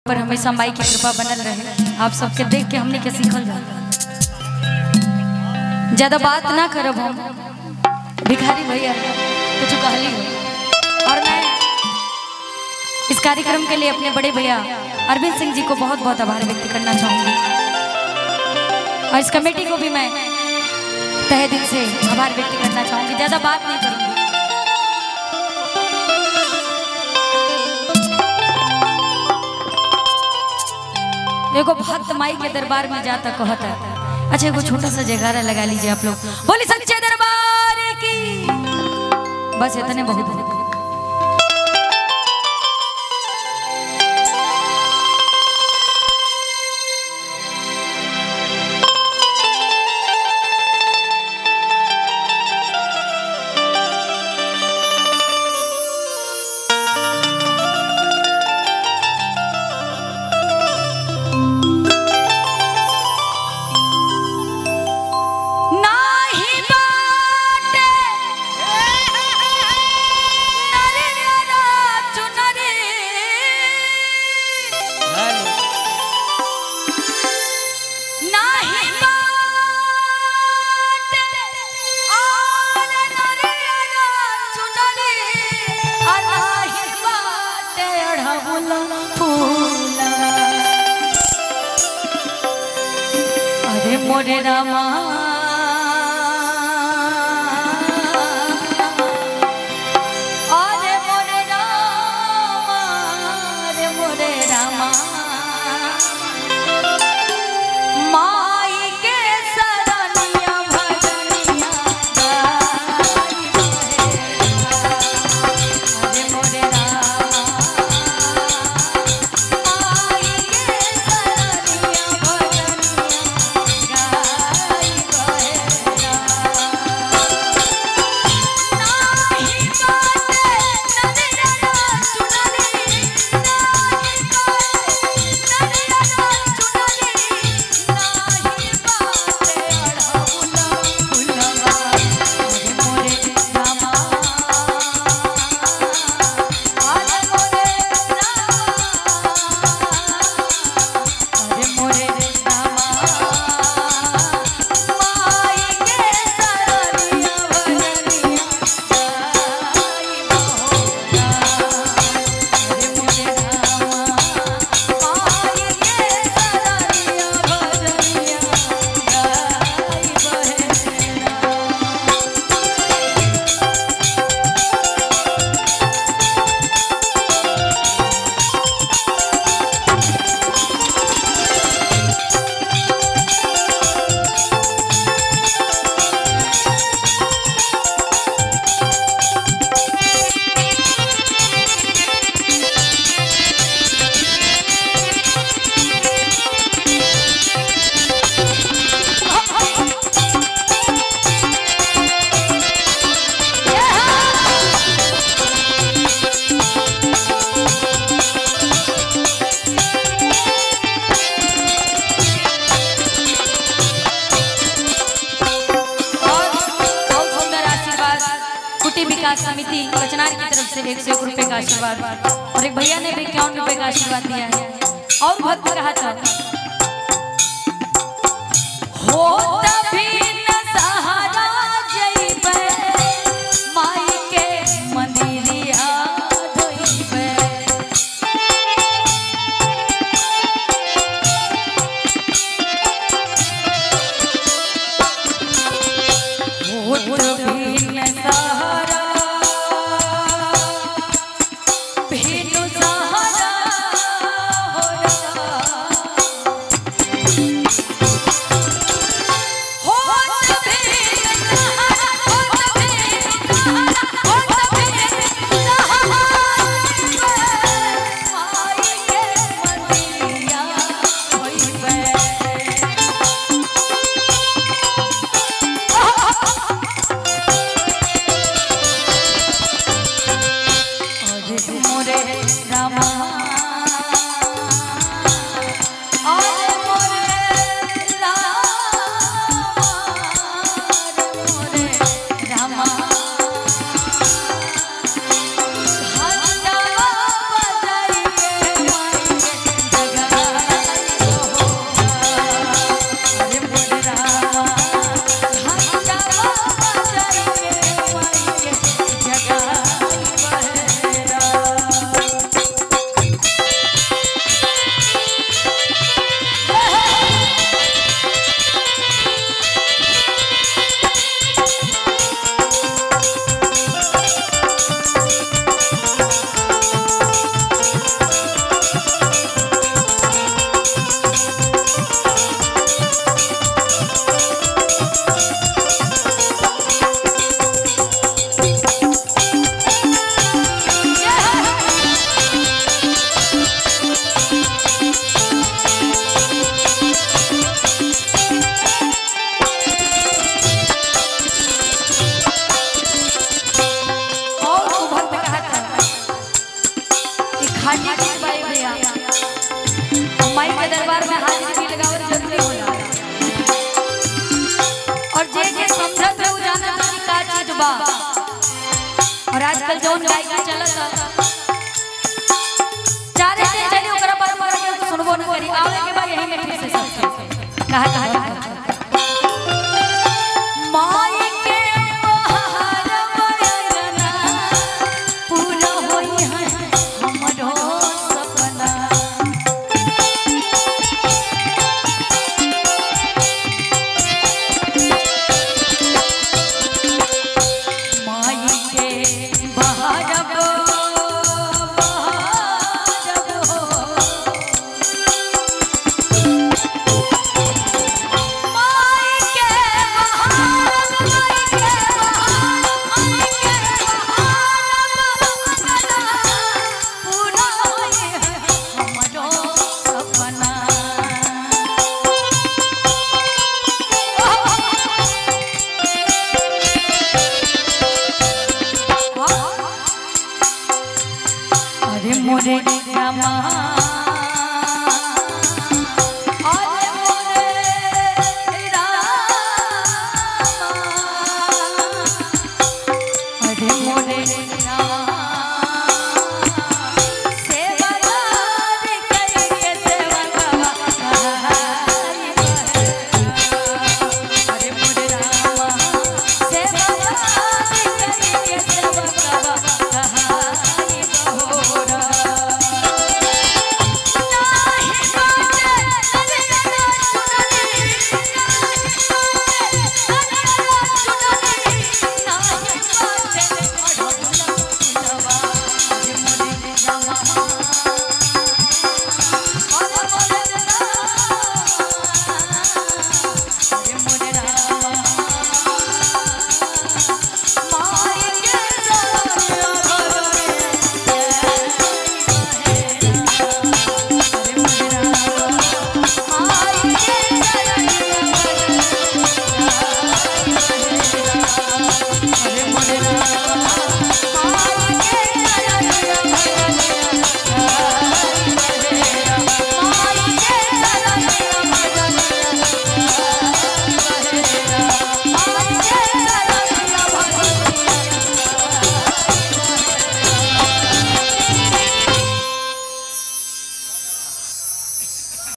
ऊपर हमेशा माई की कृपा बनल रहे। आप सबके देख के हमने के सीखल जा। ज्यादा बात ना करब हम, भिखारी भैया कुछ कहली हो। और मैं इस कार्यक्रम के लिए अपने बड़े भैया अरविंद सिंह जी को बहुत बहुत आभार व्यक्त करना चाहूंगी और इस कमेटी को भी मैं तहे दिल से आभार व्यक्त करना चाहूंगी। ज्यादा बात नहीं करूंगी। देखो भक्त माई के दरबार में जाता कहता है। अच्छा एगो छोटा सा जयकारा लगा लीजिए आप लोग, बोले सच्चे दरबार की। बस इतने बहुत है। अरे मोरे रामा अरे मोरे रामा अरे मोरे रामा माई के सरनिया भजनिया अरे मोरे रामा माई के सरनिया भजनिया विकास समिति कचनार की तरफ से 101 रुपए का आशीर्वाद और एक भैया ने भी 51 रुपए का आशीर्वाद दिया है। और भक्त कहा था हो तभी न सहारा जइबे माई के मंदिरिया धोइबे हो तभी न सहारा माई के दरबार में हाजिरी भी लगावल जरूरी होला और जे समझत है उ जानत कि का चीज बा। और आजकल जौन गायकी चलत चारे से चली ओकरा पर सुनबो न करी आवे के बा यही में फिर से सब कहा